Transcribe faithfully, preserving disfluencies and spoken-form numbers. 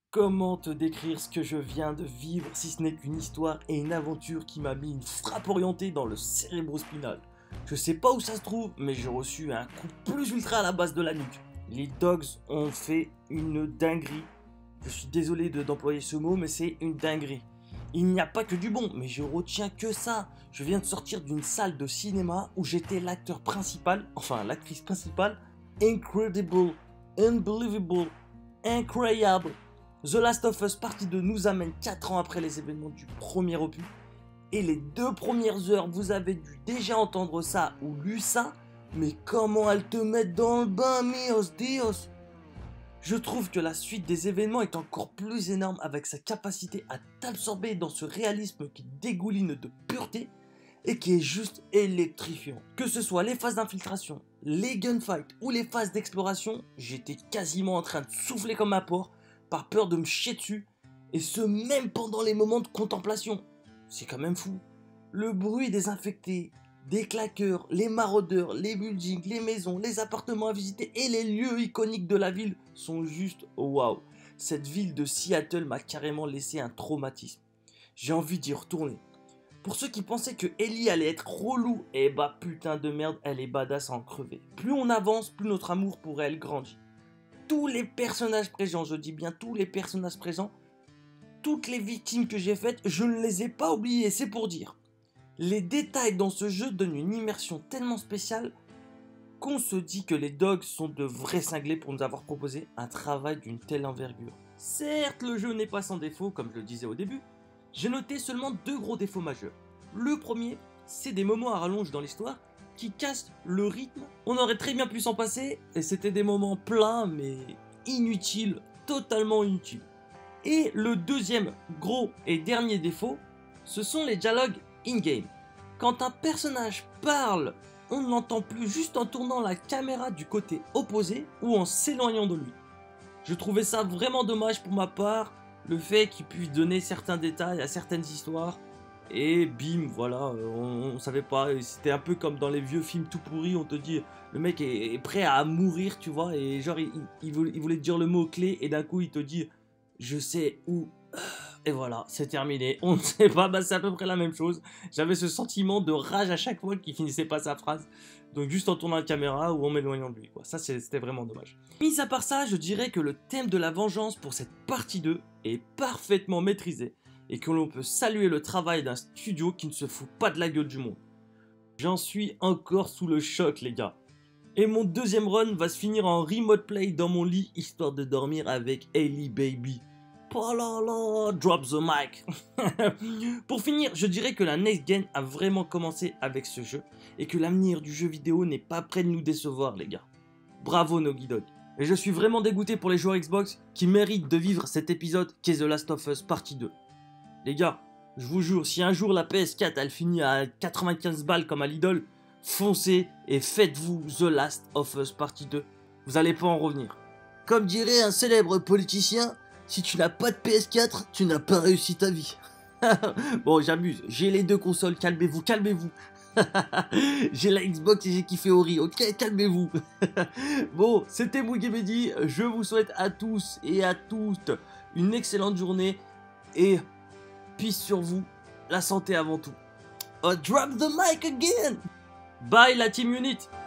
Comment te décrire ce que je viens de vivre si ce n'est qu'une histoire et une aventure qui m'a mis une frappe orientée dans le cérébrospinal. Je sais pas où ça se trouve, mais j'ai reçu un coup plus ultra à la base de la nuque. Les dogs ont fait une dinguerie. Je suis désolé de- d'employer ce mot, mais c'est une dinguerie. Il n'y a pas que du bon, mais je retiens que ça. Je viens de sortir d'une salle de cinéma où j'étais l'acteur principal, enfin l'actrice principale. Incredible, unbelievable, incroyable. The Last of Us Partie deux nous amène quatre ans après les événements du premier opus. Et les deux premières heures, vous avez dû déjà entendre ça ou lu ça. Mais comment elles te mettent dans le bain, mios dios. Je trouve que la suite des événements est encore plus énorme avec sa capacité à t'absorber dans ce réalisme qui dégouline de pureté et qui est juste électrifiant. Que ce soit les phases d'infiltration, les gunfights ou les phases d'exploration, j'étais quasiment en train de souffler comme un porc par peur de me chier dessus, et ce même pendant les moments de contemplation. C'est quand même fou. Le bruit des infectés, des claqueurs, les maraudeurs, les buildings, les maisons, les appartements à visiter et les lieux iconiques de la ville sont juste waouh. Cette ville de Seattle m'a carrément laissé un traumatisme. J'ai envie d'y retourner. Pour ceux qui pensaient que Ellie allait être relou, eh bah putain de merde, elle est badass à en crever. Plus on avance, plus notre amour pour elle grandit. Tous les personnages présents, je dis bien tous les personnages présents, toutes les victimes que j'ai faites, je ne les ai pas oubliées, c'est pour dire. Les détails dans ce jeu donnent une immersion tellement spéciale qu'on se dit que les dogs sont de vrais cinglés pour nous avoir proposé un travail d'une telle envergure. Certes, le jeu n'est pas sans défaut, comme je le disais au début, j'ai noté seulement deux gros défauts majeurs. Le premier, c'est des moments à rallonge dans l'histoire qui cassent le rythme. On aurait très bien pu s'en passer, et c'était des moments pleins mais inutiles, totalement inutiles. Et le deuxième gros et dernier défaut, ce sont les dialogues in-game. Quand un personnage parle, on ne l'entend plus juste en tournant la caméra du côté opposé ou en s'éloignant de lui. Je trouvais ça vraiment dommage pour ma part, le fait qu'il puisse donner certains détails à certaines histoires. Et bim, voilà, on, on savait pas, c'était un peu comme dans les vieux films tout pourris, on te dit, le mec est, est prêt à mourir, tu vois, et genre, il, il, voulait, il voulait te dire le mot clé, et d'un coup, il te dit, je sais où, et voilà, c'est terminé, on ne sait pas, bah c'est à peu près la même chose. J'avais ce sentiment de rage à chaque fois qu'il finissait pas sa phrase, donc juste en tournant la caméra ou en m'éloignant de lui, quoi. Ça, c'était vraiment dommage. Mis à part ça, je dirais que le thème de la vengeance pour cette partie deux est parfaitement maîtrisé, et que l'on peut saluer le travail d'un studio qui ne se fout pas de la gueule du monde. J'en suis encore sous le choc, les gars. Et mon deuxième run va se finir en remote play dans mon lit, histoire de dormir avec Ellie Baby. Oh là là, drop the mic. Pour finir, je dirais que la next gen a vraiment commencé avec ce jeu, et que l'avenir du jeu vidéo n'est pas prêt de nous décevoir, les gars. Bravo Naughty Dog. Et je suis vraiment dégoûté pour les joueurs Xbox qui méritent de vivre cet épisode qu'est The Last of Us Partie deux. Les gars, je vous jure, si un jour la P S quatre elle finit à quatre-vingt-quinze balles comme à Lidl, foncez et faites-vous The Last of Us Partie deux. Vous allez pas en revenir. Comme dirait un célèbre politicien, si tu n'as pas de P S quatre, tu n'as pas réussi ta vie. Bon, j'abuse, j'ai les deux consoles, calmez-vous, calmez-vous. J'ai la Xbox et j'ai kiffé Ori, ok, calmez-vous. Bon, c'était Mugemedi, je vous souhaite à tous et à toutes une excellente journée et peace sur vous, la santé avant tout. Oh, drop the mic again. Bye la team unit.